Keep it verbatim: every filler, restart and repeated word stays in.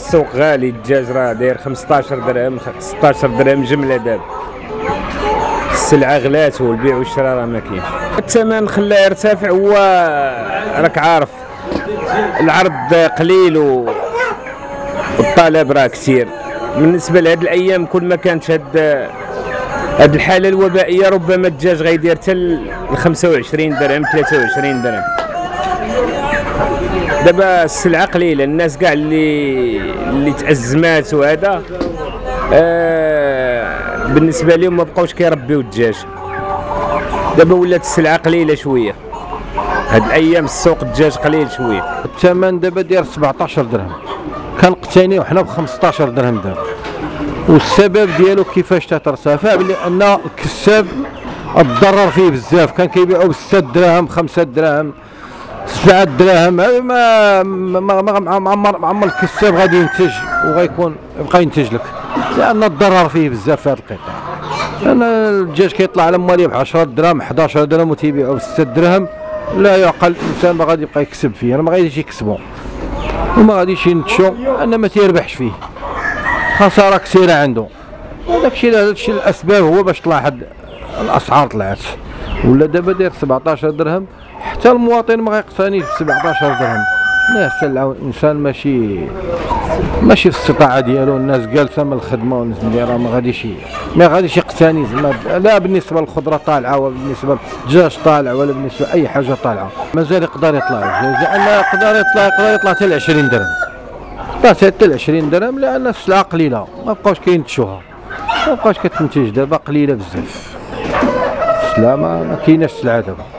السوق غالي، الدجاج راه داير خمسطاش درهم ستطاش درهم جمله دابا. السلعه غلات والبيع والشراء راه ما كاينش. الثمن خلاه يرتفع، هو راك عارف العرض قليل والطلب راه كثير. بالنسبه لهاد الايام كل ما كانت هاد هاد الحاله الوبائيه ربما الدجاج غيدير حتى ل خمسة وعشرين درهم ثلاثة وعشرين درهم. دابا السلعه قليله، الناس كاع اللي اللي تأزمات وهذا آه بالنسبه لهم ما بقاوش كيربيو الدجاج. دابا ولات السلعه قليله شويه، هاد الايام السوق الدجاج قليل شويه. الثمن دابا داير سبعطاش درهم، كنقتنيو حنا ب خمسطاش درهم دابا. والسبب ديالو كيفاش تترتفع؟ لان الكساب اتضرر فيه بزاف، كان كيبيعوا بستة دراهم خمسة دراهم سبعة دراهم. ما ما ما معمر معمر الكساب غادي ينتج وغيكون يبقى ينتج لك، لان الضرر فيه بزاف في هذا القطاع. لان الدجاج كيطلع على مواليه ب عشرة دراهم إحدى عشر درهم وتيبيعوا بستة دراهم، لا يعقل الانسان ما غادي يبقى يكسب فيه، ما غاديش يكسبوا وما غاديش ينتجوا، لان ما تيربحش فيه، خساره كثيره عنده. هذاك الشيء هذا الشيء الاسباب هو باش طلع الاسعار طلعت، ولا دابا داير سبعطاش درهم، حتى المواطن ما غيقتنيش ب سبعطاش درهم. الناس الانسان ماشي ماشي في الاستطاعه ديالو، الناس جالسه من الخدمه والناس ديالها ما غاديش ما غاديش يقتني زعما، لا بالنسبه للخضره طالعه ولا بالنسبه للدجاج طالع ولا بالنسبه لاي حاجه طالعه. مازال يقدر يطلع، لان يقدر يطلع يقدر يطلع حتى ل عشرين درهم، طلع حتى ل عشرين درهم، لان السلعه قليله ما بقاوش كينتجوها، ما بقاوش كتنتج دابا قليله بزاف. السلعه ما كايناش السلعه دابا.